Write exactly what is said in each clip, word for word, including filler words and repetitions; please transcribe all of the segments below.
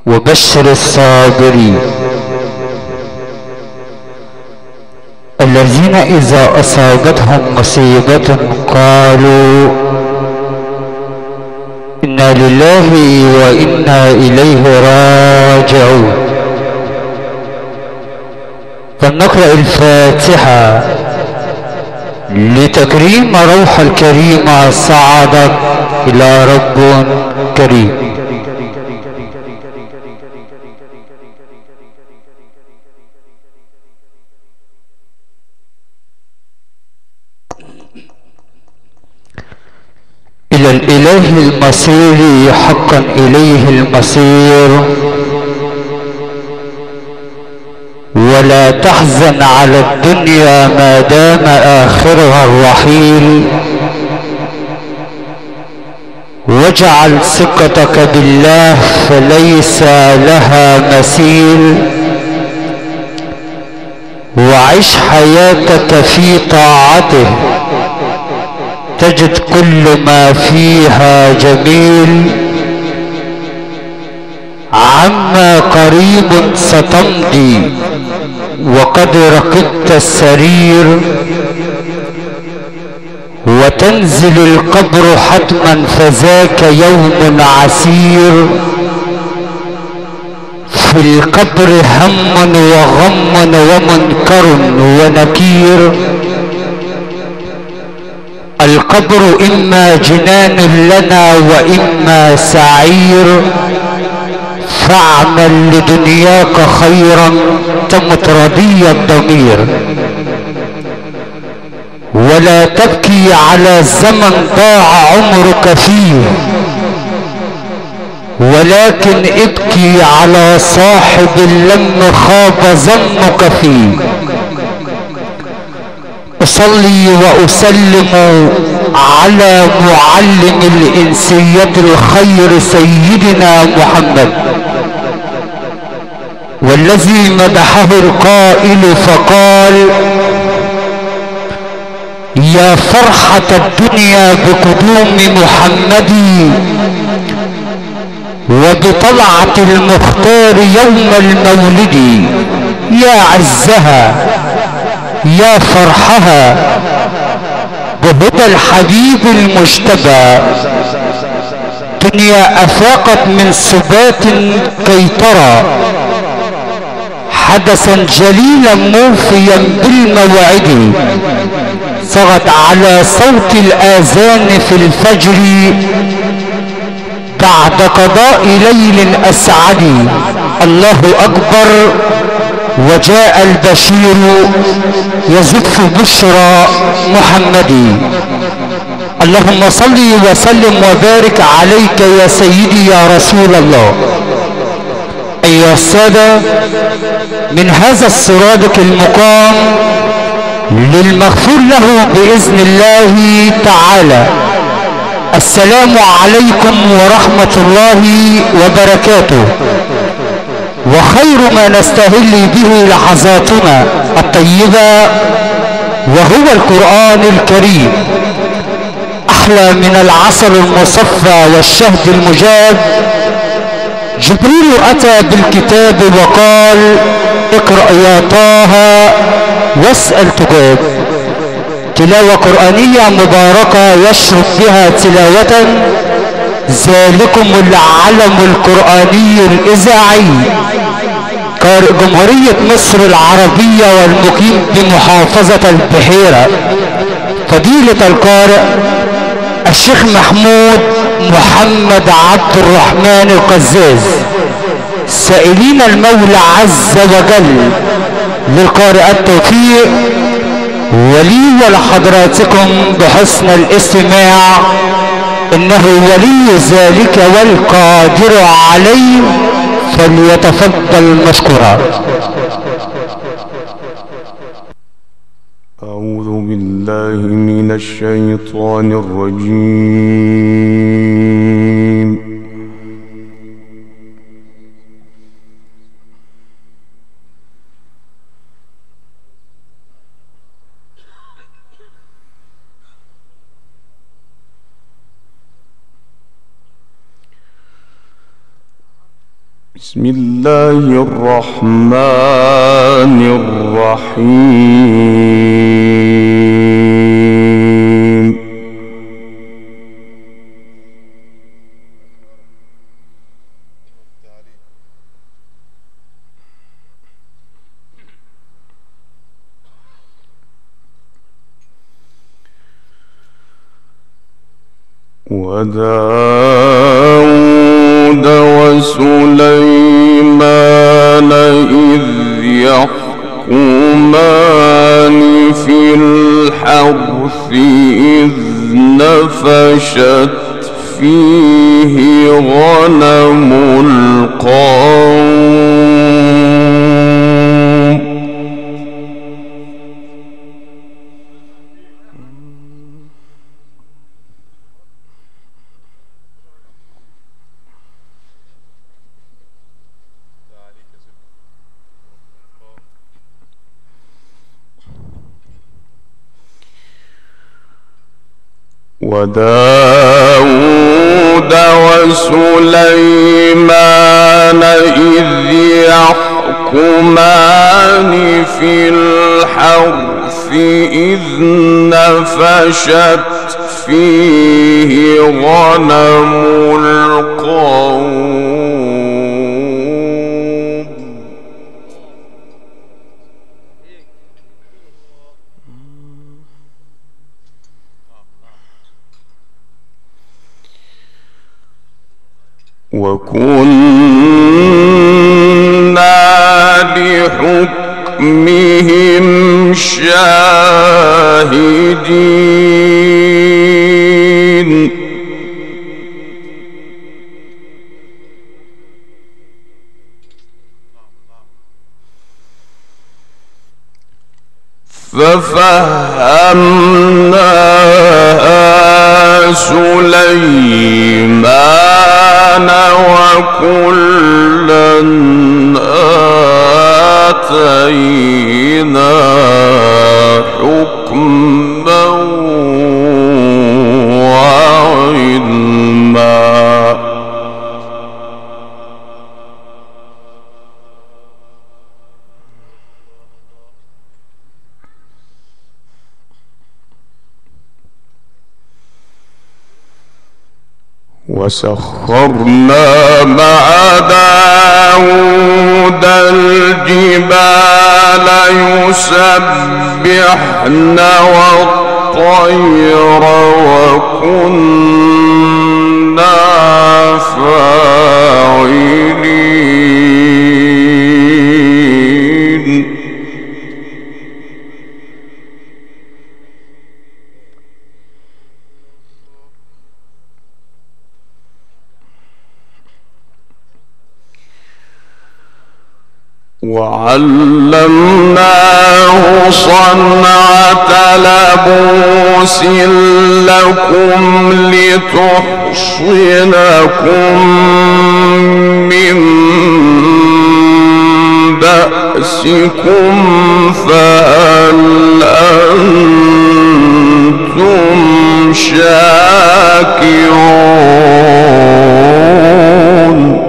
وبشر الصابرين الذين إذا أصابتهم مصيبة قالوا إنا لله وإنا إليه راجعون. فلنقرأ الفاتحة لتكريم روح الكريمة صعدت إلى رب كريم. إلى الإله المصير حقا إليه المصير، ولا تحزن على الدنيا ما دام آخرها الرحيل، واجعل ثقتك بالله فليس لها مثيل، وعش حياتك في طاعته تجد كل ما فيها جميل. عما قريب ستمضي وقد ركبت السرير، وتنزل القبر حتما فذاك يوم عسير. في القبر هم وغم ومنكر ونكير، القبر إما جنان لنا وإما سعير. فاعمل لدنياك خيرا تمت رضي الضمير، ولا تبكي على زمن ضاع عمرك فيه، ولكن ابكي على صاحب لم خاب ظنك فيه. أصلي وأسلم على معلم الإنسية الخير سيدنا محمد، والذي مدحه القائل فقال: يا فرحة الدنيا بقدوم محمد، وبطلعة المختار يوم المولد. يا عزها يا فرحها بهدى الحبيب المجتبى. دنيا أفاقت من سبات كي ترى حدثا جليلا موفيا بالموعد. صغت على صوت الآذان في الفجر بعد قضاء ليل أسعد. الله أكبر وجاء البشير يزف بشرى محمد. اللهم صل وسلم وبارك عليك يا سيدي يا رسول الله. أيها السادة، من هذا السرادق المقام للمغفور له بإذن الله تعالى، السلام عليكم ورحمة الله وبركاته. وخير ما نستهل به لحظاتنا الطيبة وهو القرآن الكريم، أحلى من العسل المصفى والشهد المجاب. جبريل أتى بالكتاب وقال: اقرأ يا طه واسأل تجاب. تلاوة قرآنية مباركة يشرف بها تلاوة ذلكم العلم القرآني الإذاعي، قارئ جمهورية مصر العربية والمقيم بمحافظة البحيرة، فضيلة القارئ الشيخ محمود محمد عبد الرحمن القزاز، سائلين المولى عز وجل للقارئ التوفيق، ولي ولحضراتكم بحسن الاستماع، إنه ولي ذلك والقادر عليه، فليتفضل مشكورا. أعوذ بالله من الشيطان الرجيم. بسم الله الرحمن الرحيم. وداود وسليمان إذ يحكمان في الحرث إذ نفشت فيه غنم القوم. وداود وسليمان إذ يحكمان في الحرث إذ نفشت فيه غنم القوم. وكنا لحكمهم شاهدين. ففهمناها سليمان وكلا آتينا حكما وعلما. وسخرنا مع داود الجبال يسبحن والطير وكنا فاعلين. وعلمناه صنعة لبوس لكم لتحصنكم من بأسكم فهل أنتم شاكرون؟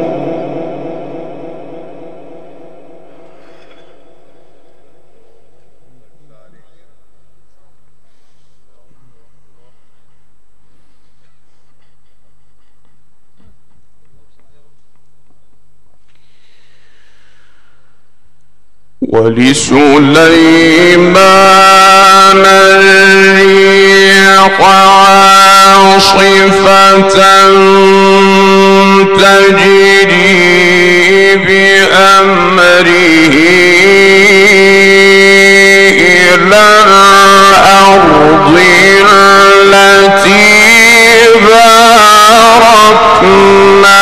ولسليمان الريح عاصفة تجري بأمره إلى الأرض التي باركنا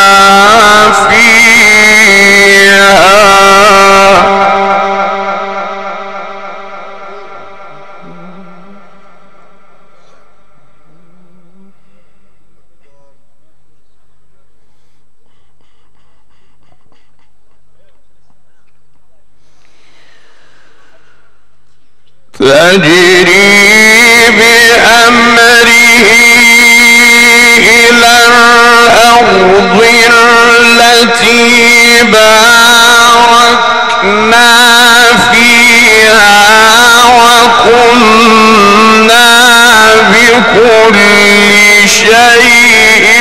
فيها. تجري بأمره إلى الأرض التي باركنا فيها وكنا بكل شيء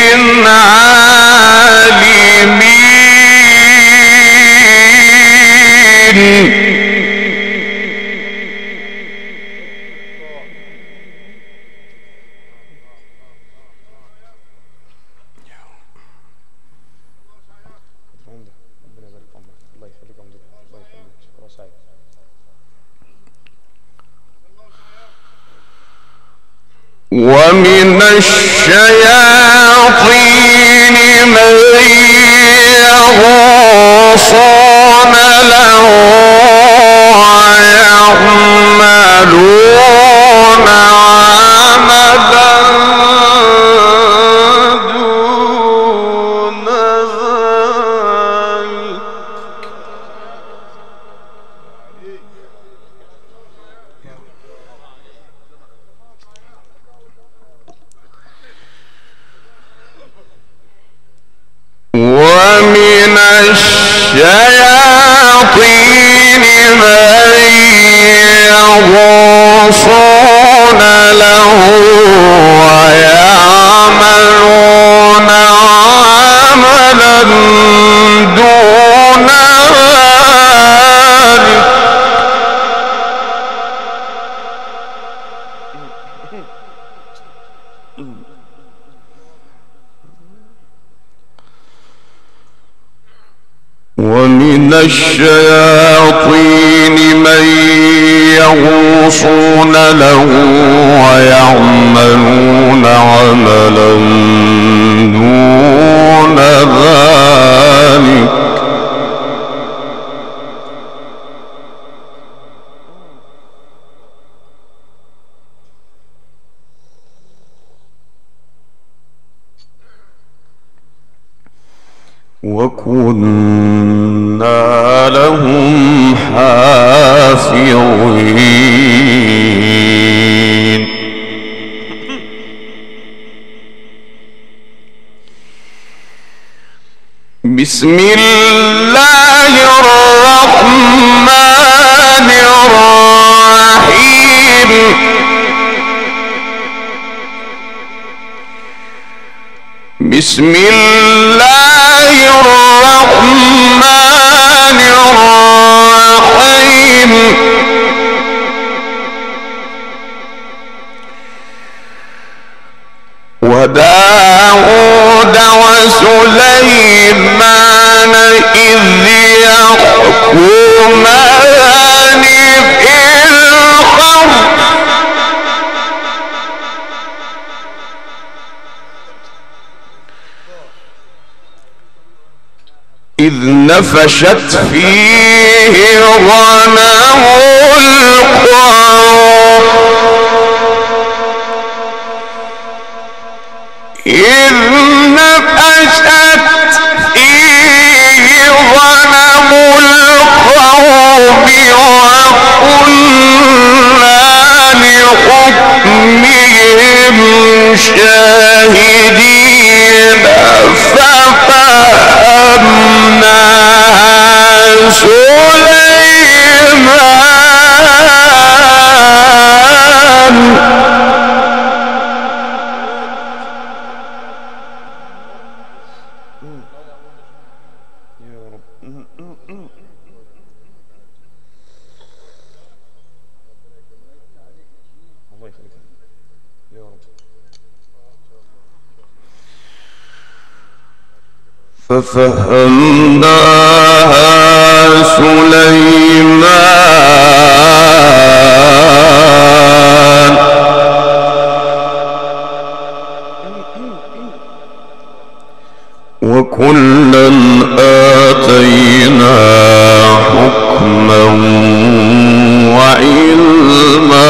عالمين. ومن الشياطين من يغوصون له ويعملون عملا دون ذلك. ومن الشياطين من يغوصون له ويعملون عملا دون ذلك. ومن الشياطين من يغوصون له ويعملون عملا دون ذلك. وكنا لهم حافظين. بسم الله الرحمن الرحيم. بسم الله الرحمن الرحيم. وداود وسليمان إذ يحكمان في الحرث إذ نفشت فيه غنم القوم إذ نفشت فيه غنم القوم وكنا لحكمهم شاهدين ففهمناها سليمان. ففهمناها سليمان وكلا آتينا حكما وعلما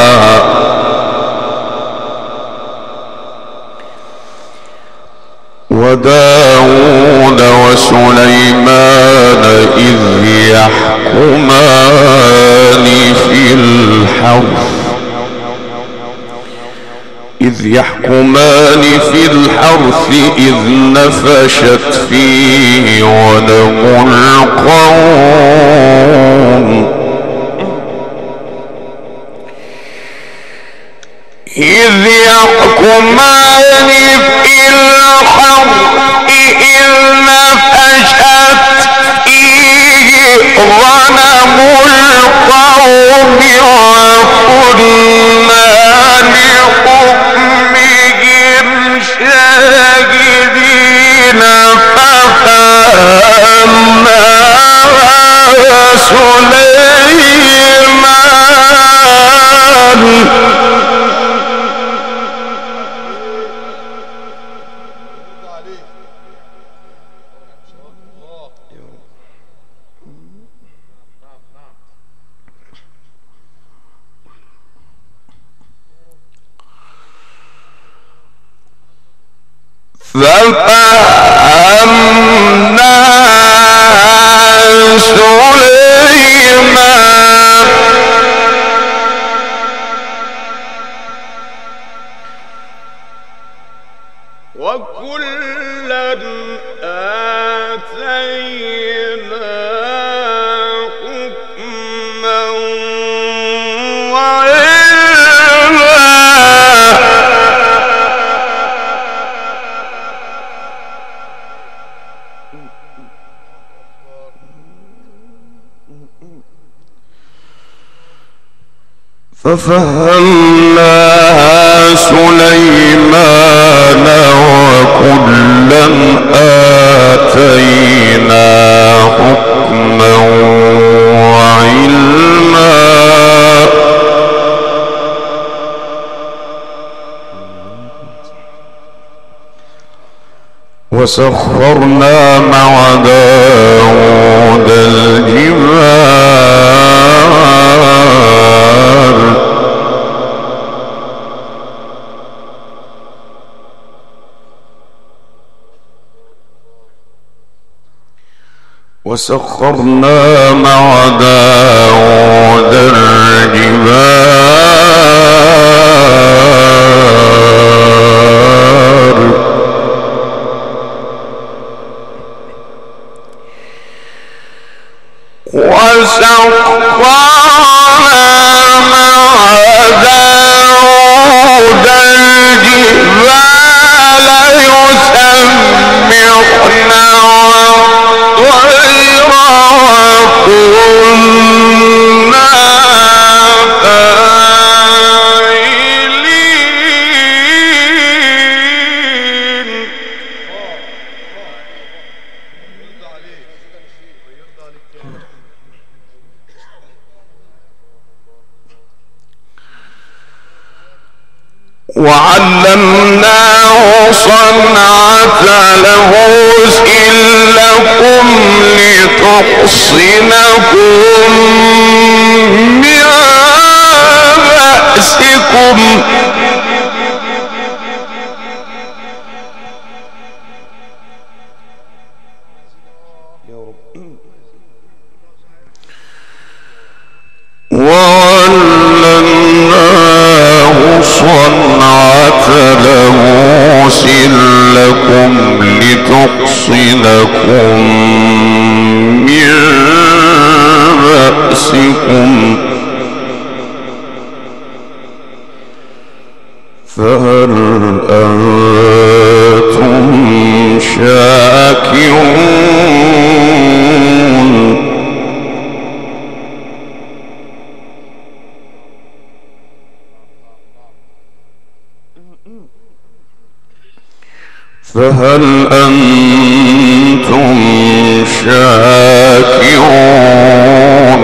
وداود وسليمان إذ يحكمان في الحرث إذ إذ يحكمان في الحرث إذ نفشت فيه ولهم القوم إذ يحكمان في الحرث إذ نفشت فيه غنم القوم وكنا لحكمهم شاهدين ففهمناها سليمان ففهمناها سليمان وكلا آتينا حكما وعلما ففهمناها سليمان وكلا آتينا حكما وعلما وسخرنا مع داود الجبال وسخرنا مع داود الجبال وسخرنا مع داود الجبال يسبحن والطير وكنا فاعلين وعلمناه صنعة لبوس لكم لتحصنكم من بأسكم وعلمناه صنعة لبوس لكم لتحصنكم من بأسكم فهل أنتم شاكرون فهل أنتم شاكرون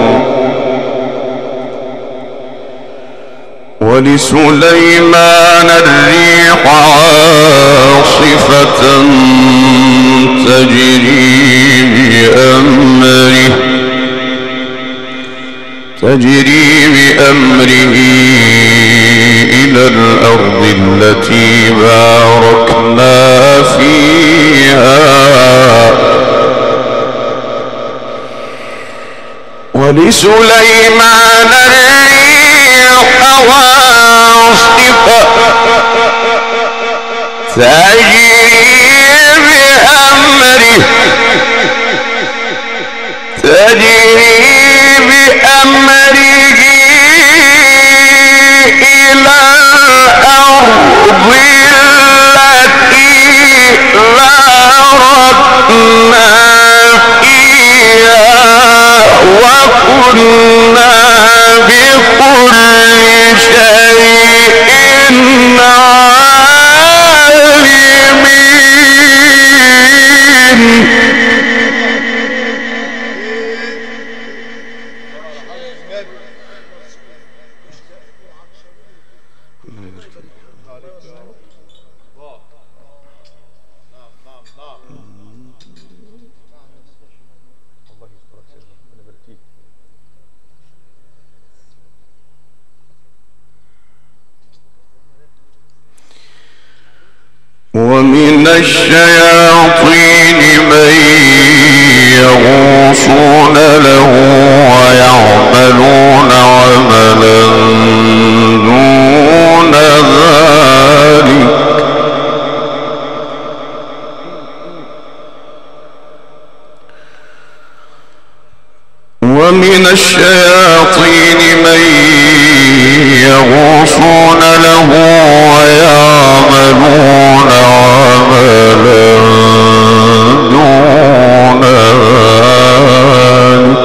ولسليمان الريح عاصفة تجري بأمره تجري بأمره إلى الأرض التي باركنا فيها ولسليمان الريح عاصفة تجري بأمره تجري بأمره إلى الأرض التي باركنا فيها وكنا بكل شيء عالمين. ومن الشياطين من يغوصون له ويعملون عملا دون ذلك ومن الشياطين من يغوصون له ويعملون عملا دون ذلك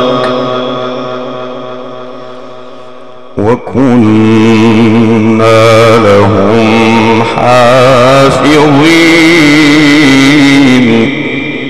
وكنا لهم حافظين.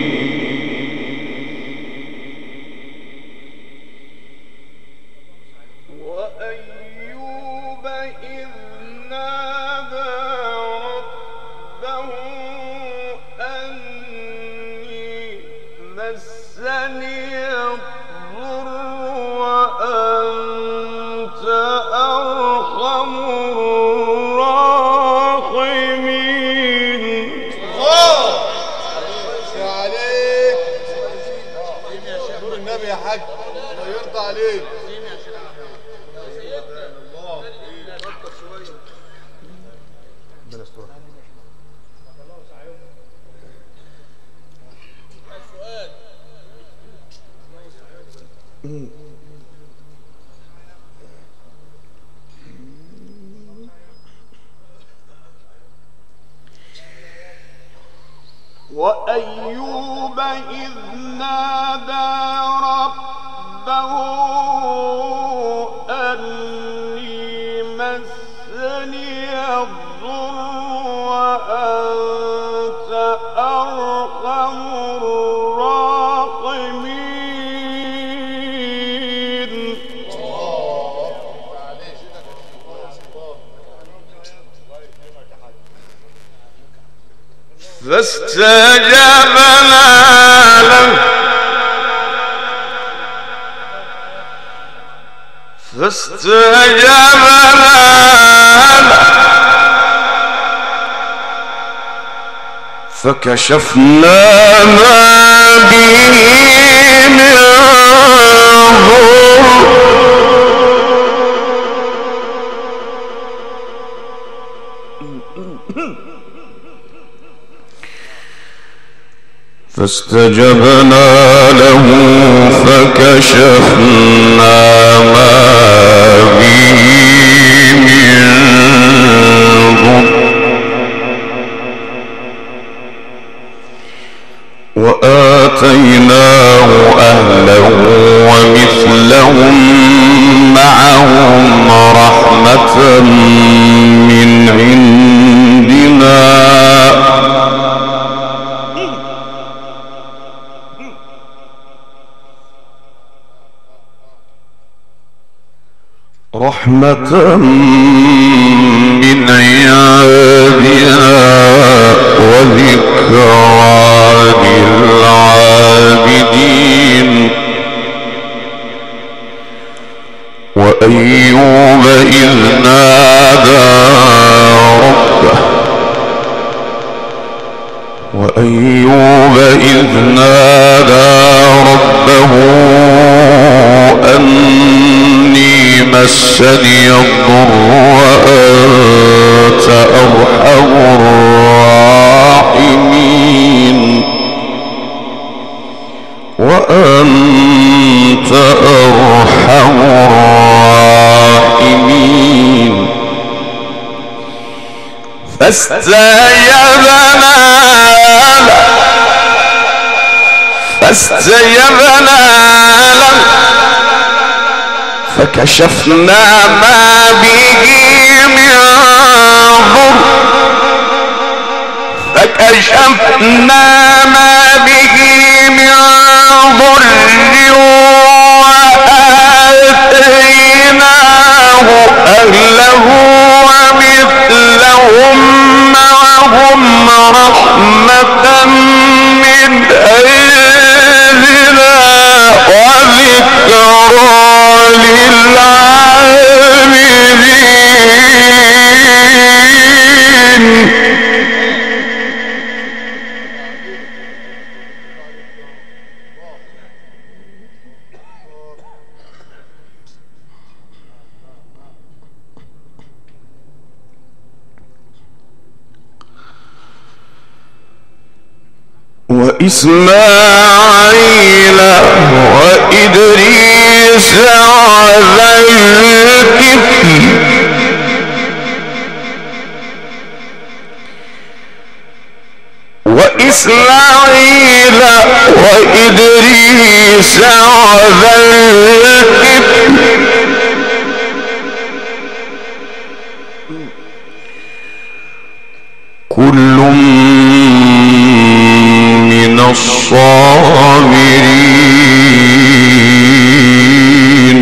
وأيوب إذ نادى ربه أني مسني الضر وأنت أرحم الراحمين. فاستجبنا له فاستجبنا له فكشفنا ما به من ضر فاستجبنا له فكشفنا ما به من ضر وآتيناه أهله ومثلهم معهم رحمة من عندنا رحمة من عندنا وذكرى للعابدين. وأيوب إذ نادى ربه وأيوب إذ نادى ربه أني مسني الضر وأنت أرحم الراحمين. فاستجبنا له فاستجبنا له فكشفنا ما به من ضر فكشفنا ما به من ضر وآتيناه أهله ومثلهم معهم رحمة من عندنا وذكرى للعابدين. وإسماعيل وإدريس وذا الكفل وإسماعيل وإدريس وذا الكفل كل من الصابرين.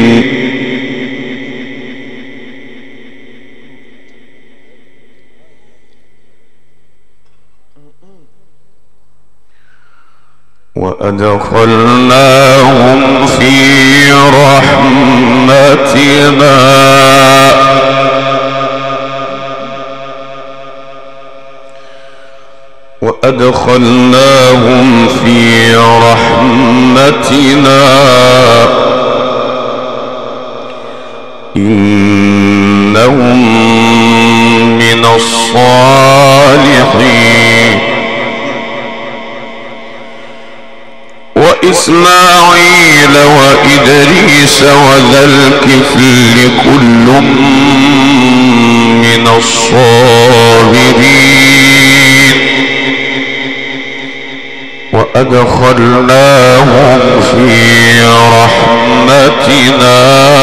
وأدخلناهم في رحمتنا وأدخلناهم في رحمتنا إنهم من الصالحين. وإسماعيل وإدريس وذا الكفل كل من الصابرين وأدخلناهم في رحمتنا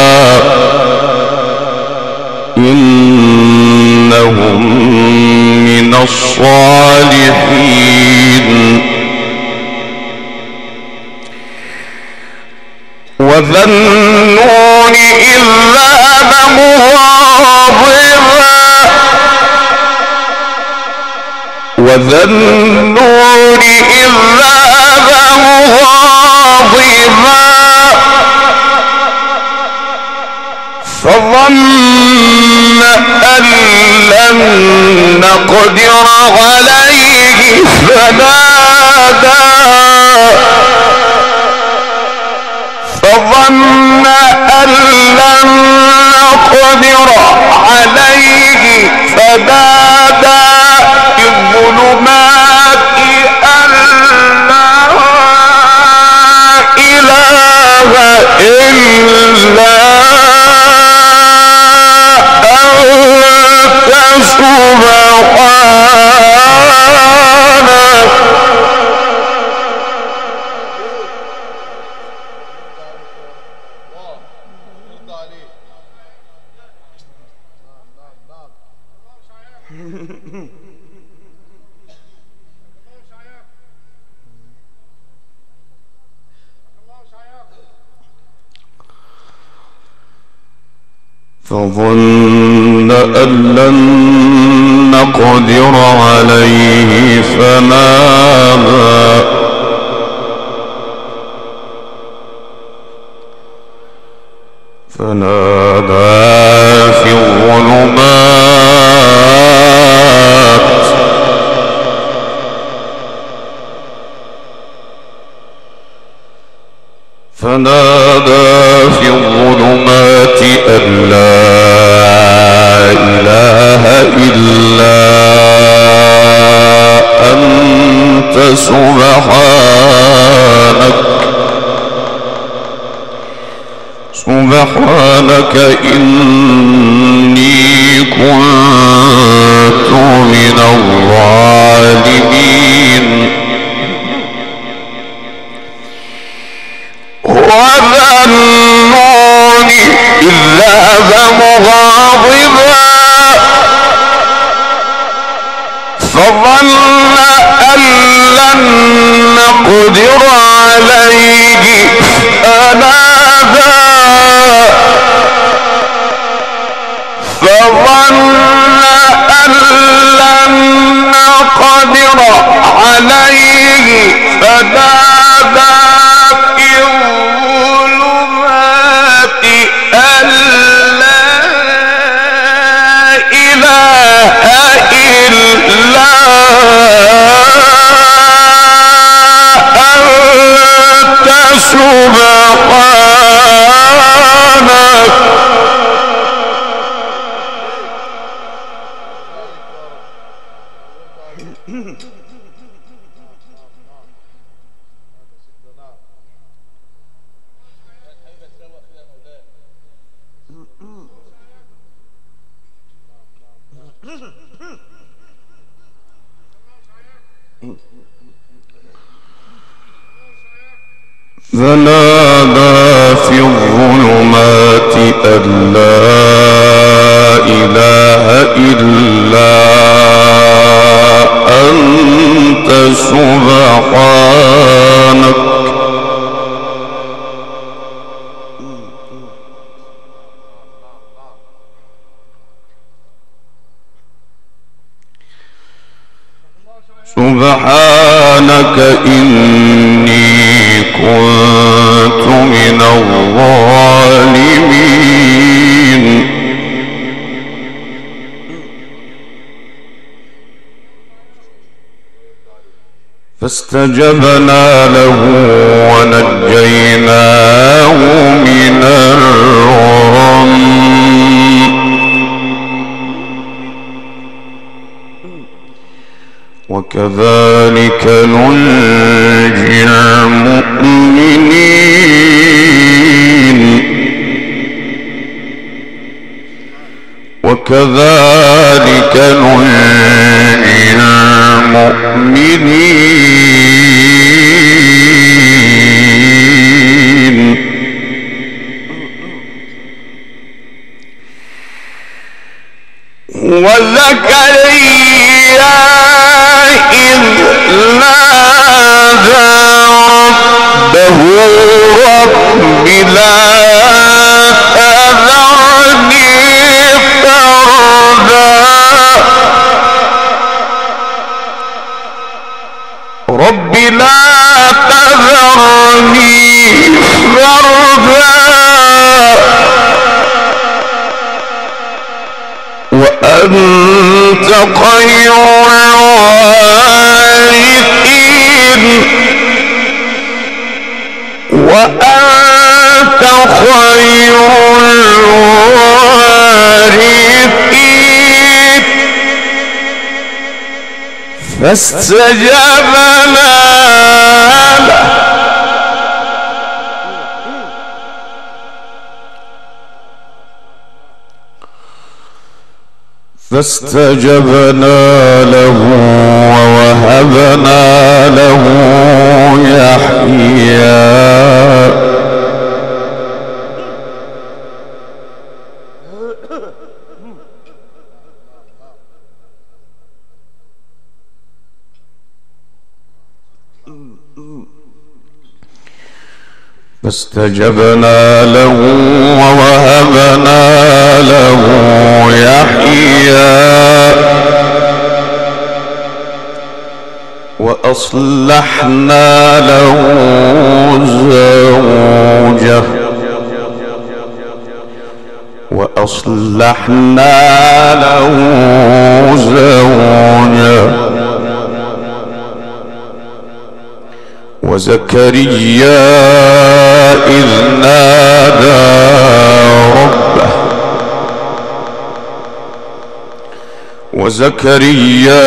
إنهم من الصالحين. وذا النون إذ ذهب مغاضبا وذا النون إذ ذهب مغاضبا فظن أن لن نقدر عليه فنادى فظن أن لن نقدر عليه فنادى في الظلمات أن لا إله إلا أنت سبحانك. فظن أن لن نقدر عليه فنادى فنادى في الظلمات فنادى في الظلمات أن لا إله إلا أنت سبحانك سبحانك إني كنت من الظالمين وذا النون إذ ذهب مغاضبا فظن أن لن نقدر عليه فنادى فظن أن لن نقدر عليه فنادى في الظلمات أن لا إله إلا أنت سبحانك فنادى في الظلمات أن لا إله إلا أنت سبحانك سبحانك إني كنت من الظالمين فاستجبنا له ونجيناه من الغم وكذلك ننجي المؤمنين وكذلك ننجي المؤمنين وزكريا إذ نادى ربه رب لا تذرني فردا رب لا تذرني فردا وأنت خير الوارثين وأنت خير الوارثين فاستجبنا له فاستجبنا له ووهبنا له يحيى فاستجبنا له ووهبنا له يحيى وأصلحنا له زوجه وأصلحنا له زوجه وزكريا إذ نادى ربه وزكريا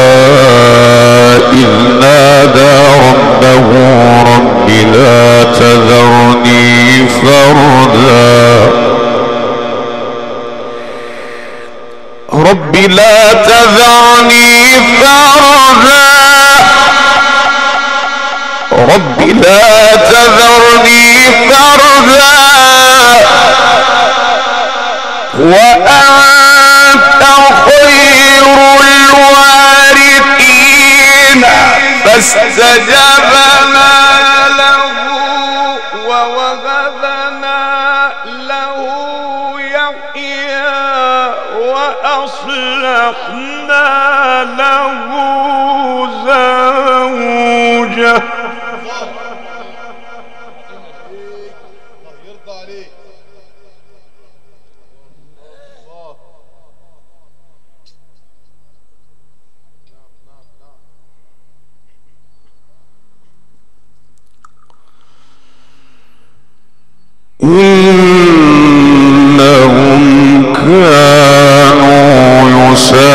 إذ نادى ربه رب لا تذرني فردا رب لا تذرني فردا رب لا تذرني فردا وأنت خير الوارثين فاستجبنا له ووهبنا له يحيى وأصلحنا له زوجه. إنهم كانوا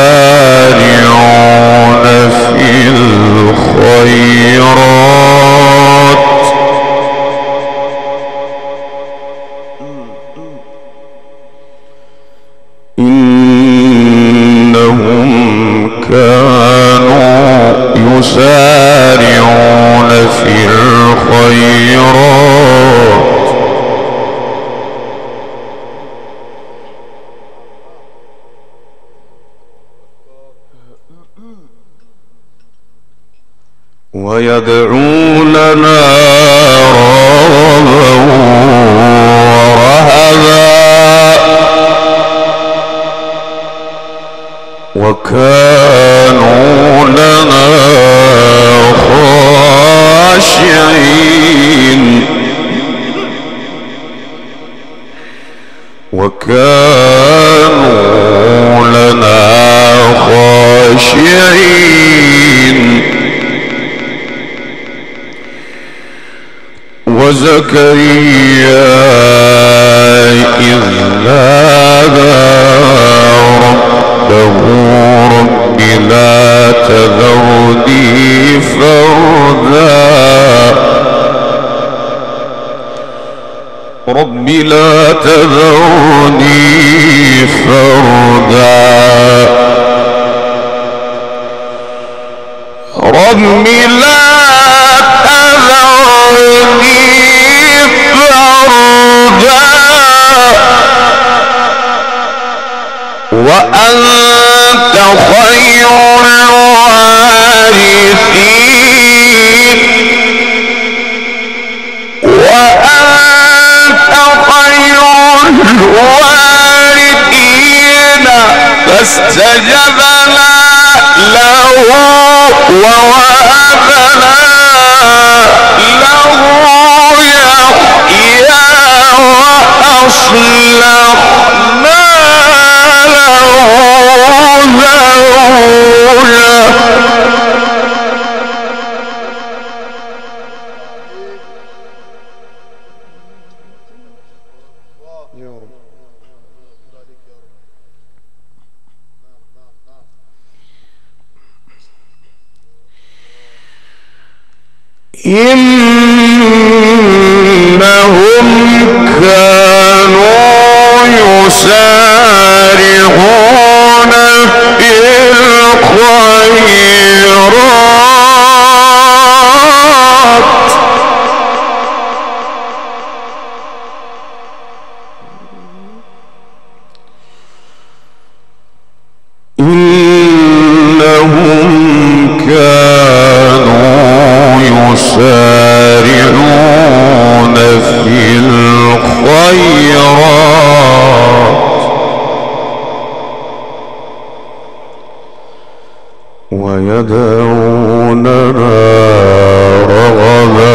يسارعون في الخيرات إنهم كانوا يسارعون في الخيرات ويدعوننا رغبا ورهبا وكانوا لنا خاشعين وكانوا لنا خاشعين. وزكريا إذ نادى ربه رب لا تذرني فردا رب لا تذرني فردا رب لا وأنت خير الوارثين وأنت خير الوارثين فاستجبنا له ووهبنا له يحيى وأصلحنا إنهم كانوا يسارعون في الخيرات إنهم كانوا يسارعون في الخيرات ويدعوننا رغبا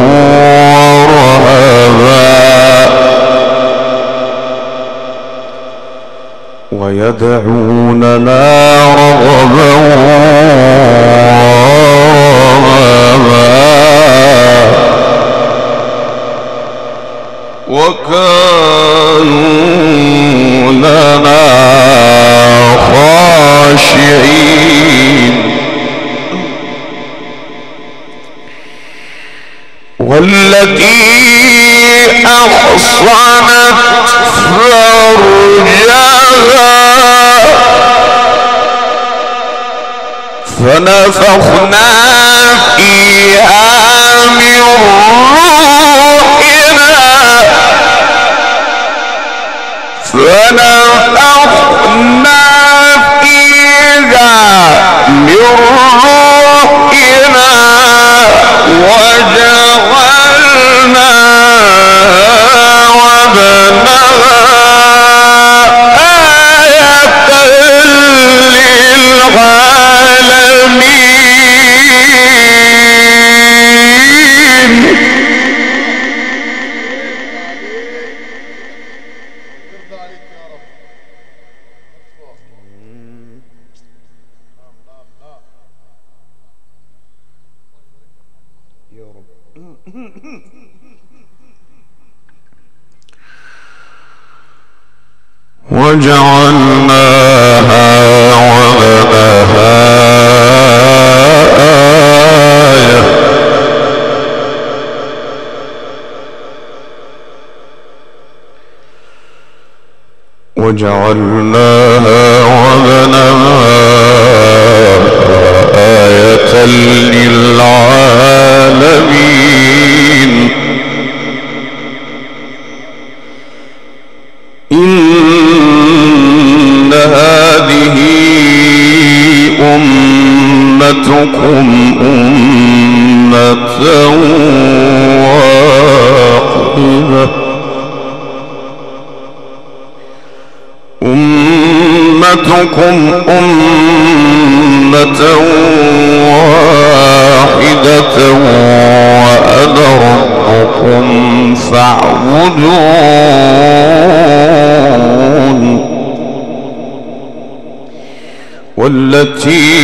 ورهبا ويدعوننا رغبا وكانوا لنا خاشعين. والتي أحصنت فرجها فنفخنا فيها من روحنا فنفخنا فيها من روحنا وجعلنا وابنها آية للعالمين. وجعلناها وابنها آية وجعلناها وابنها آية للعالمين. إن هذه أمتكم أمة واحدة أمتكم أمة واحدة وأنا ربكم فاعبدون. والتي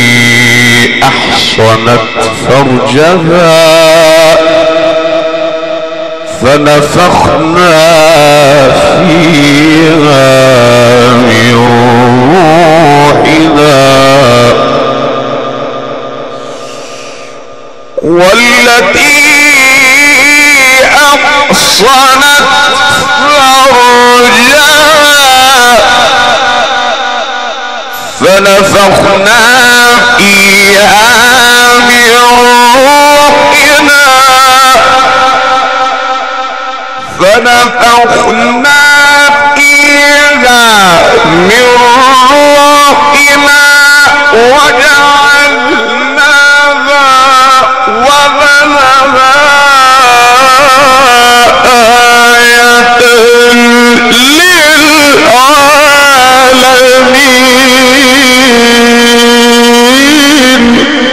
أحصنت فرجها فنفخنا فيها من روحنا والتي أحصنت فرجها فنفخنا فيها من روحنا فنفخنا فيها من روحنا وجعلناها وابنها آية للعالمين.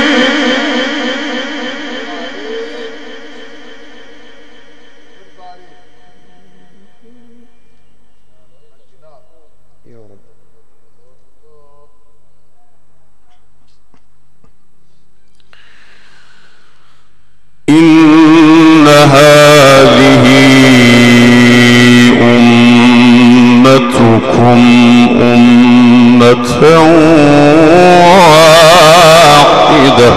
إن هذه أمتكم أمة واحدة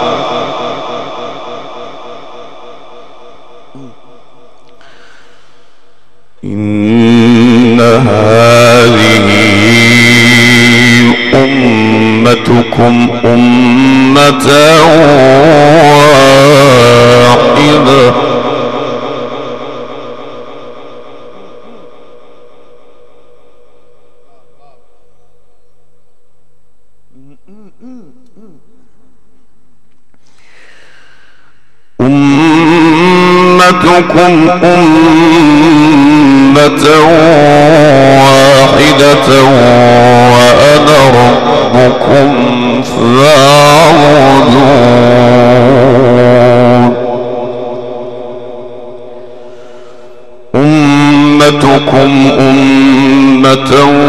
إن هذه أمتكم أمة واحدة أمتكم أمة واحدة وأنا ربكم فاعبدون. أمتكم أمة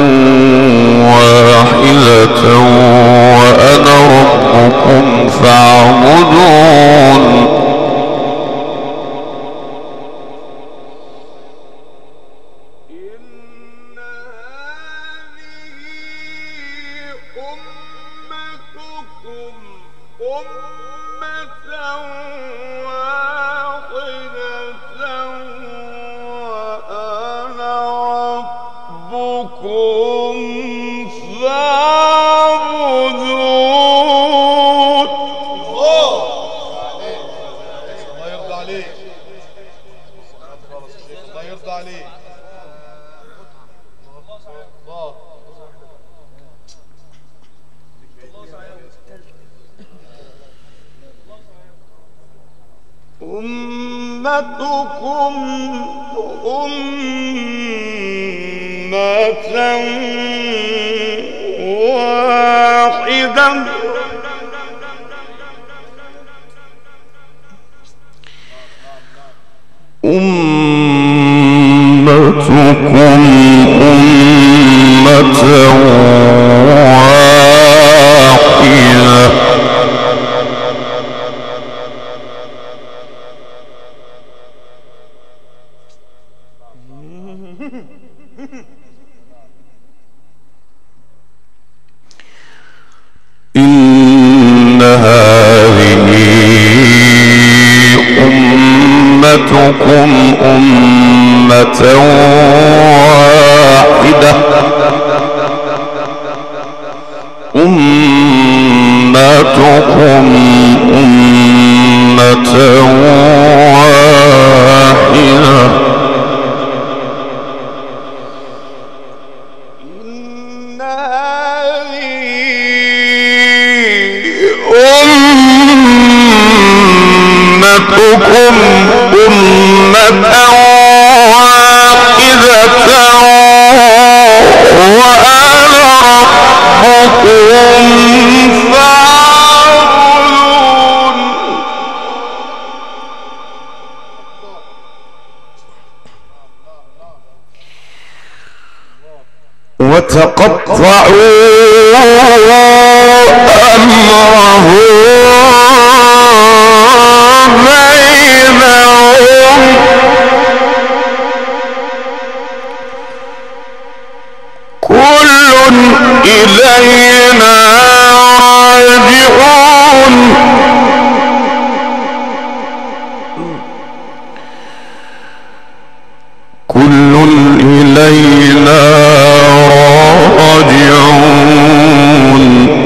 واحدة وأنا ربكم فاعبدون. ربكم فاعبدون. أمتكم أمة واحدة أمتكم أمة واحدة إن هذه أمتكم أمة واحدة أمتكم أمة واحدة إن هذه أمتكم أمة واحدة وأنا ربكم فاعبدون وتقطعوا أمرهم بينهم كل إلينا راجعون كل إلينا راجعون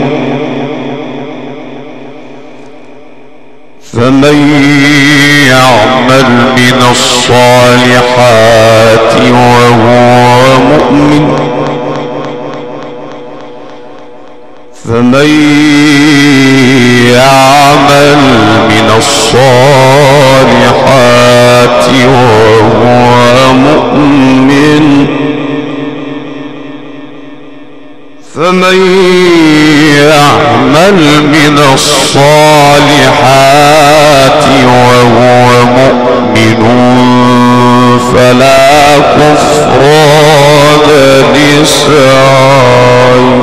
فمن يعمل من الصالحات وهو مؤمن فمن يعمل من الصالحات وهو مؤمن فمن يعمل من الصالحات وهو مؤمن فلا كفران لسعيه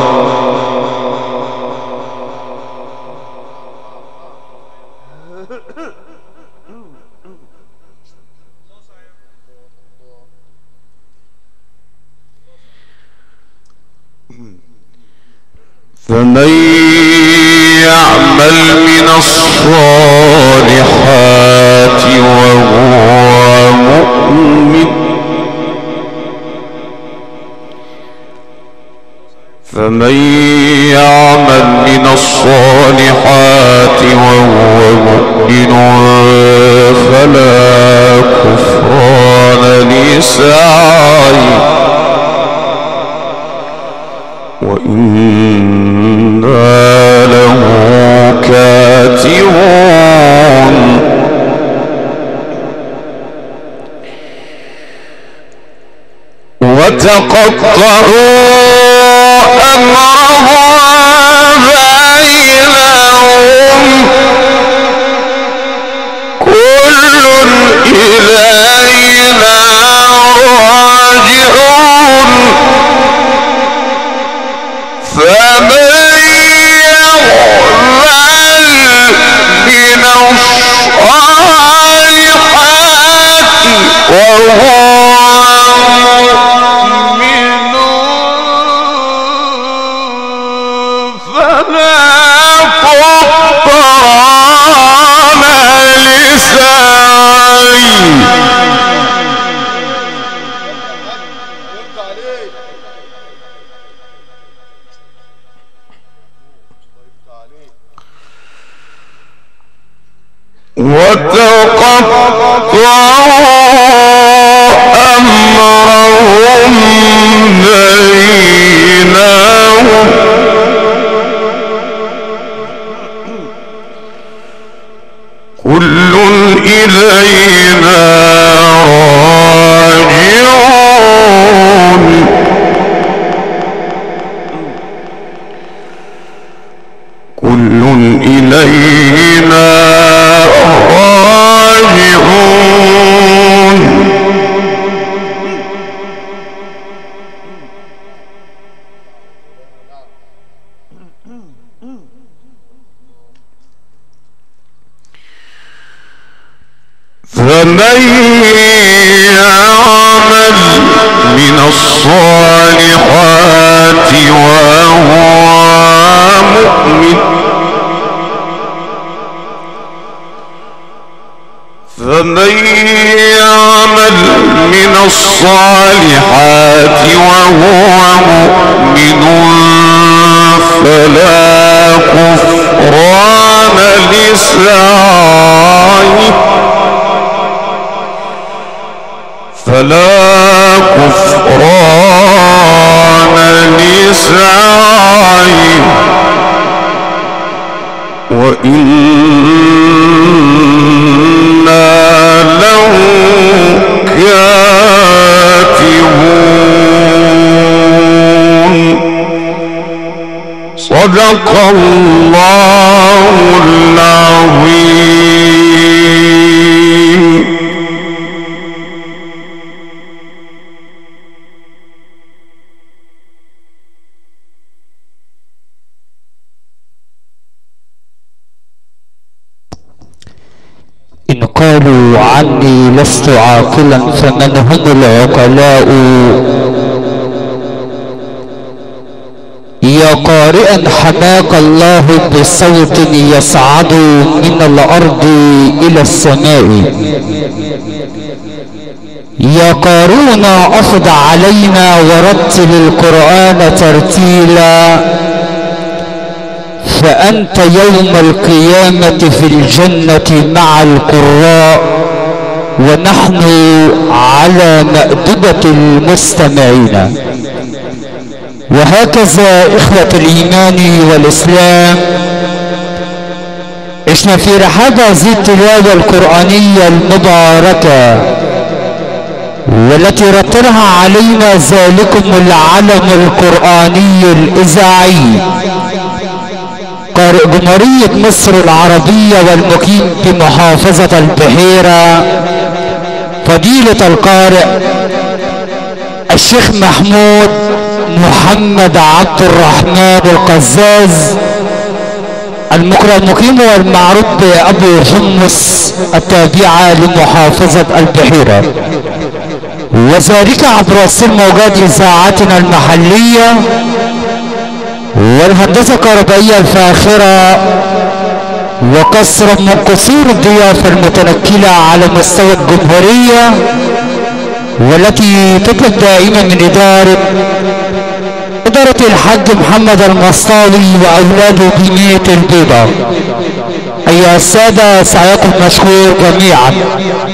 فمن يعمل من الصالحات وهو مؤمن فمن يعمل من الصالحات وهو مؤمن فلا كفران لسعيه وإنا له كاتبون وتقطعوا أمرهم بينهم كل إلينا راجعون فمن يعمل من الصالحات وهو مؤمن فلا كفران لسعيه وتقطعوا أمرهم إلينا راجعون فمن يعمل من الصالحات وهو مؤمن فمن يعمل من الصالحات وهو مؤمن فلا كفران لسعيه فلا كفران لسعيه وإنا له كاتبون صدق الله العظيم. إن قالوا عني لست عاقلا فمن هم العقلاء يا قارئا حماك الله بصوت يصعد من الأرض إلى السماء يا قارون أخذ علينا ورتل القرآن ترتيلا فأنت يوم القيامة في الجنة مع القراء ونحن على مأدبة المستمعين. وهكذا إخوة الإيمان والإسلام عشنا في رحاب هذه التلاوة القرآنية المباركة والتي رتلها علينا ذلكم العلم القرآني الإذاعي قارئ جمهورية مصر العربية والمقيم بمحافظة البحيرة فضيلة القارئ الشيخ محمود محمد عبد الرحمن القزاز المقرأ المقيم والمعروف بأبو حمص التابعة لمحافظة البحيرة وذلك عبر سن موجات إذاعتنا المحلية والهندسة الكهربائية الفاخرة وكثرة من قصور الضيافة المتنكلة على مستوى الجمهورية والتي تطلب دائما من إدارة إدارة الحاج محمد المصطاوي وأولاده بمية البيضاء. أيها السادة سعيكم مشكور جميعا.